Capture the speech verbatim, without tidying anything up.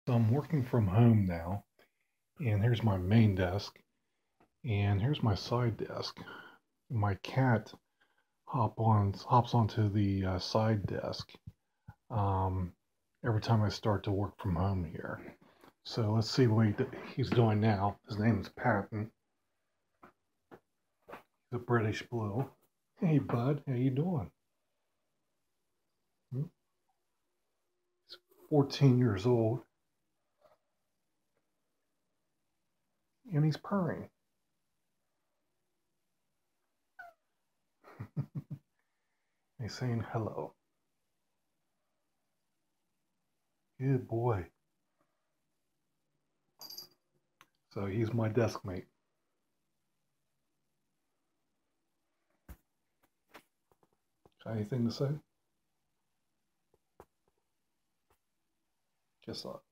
So I'm working from home now, and here's my main desk, and here's my side desk. My cat hop on hops onto the uh, side desk um, every time I start to work from home here. So let's see what he, he's doing now. His name is Patton. He's a British Blue. Hey, bud, how you doing? Hmm? He's fourteen years old, and he's purring. He's saying hello. Good boy. So he's my desk mate. Got anything to say? Guess not.